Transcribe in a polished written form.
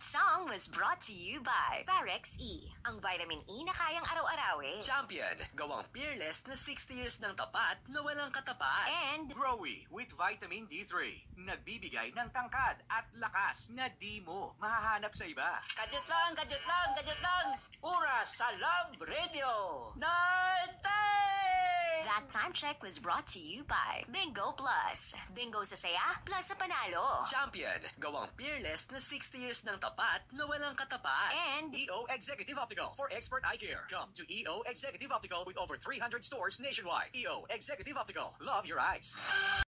That song was brought to you by Varex E, ang vitamin E na kayang araw-arawin. Champion, gawang peerless na 60 years ng tapat na walang katapat. And Growy with vitamin D3. Nagbibigay ng tangkad at lakas na di mo mahahanap sa iba. Kadyot lang, kadyot lang, kadyot lang. Oras sa Love Radio. Night time! that time check was brought to you by Bingo Plus. Bingo sa saya, plus sa panalo. Champion, gawang peerless na 60 years ng tapat na walang katapat. And EO Executive Optical for expert eye care. Come to EO Executive Optical with over 300 stores nationwide. EO Executive Optical. Love your eyes.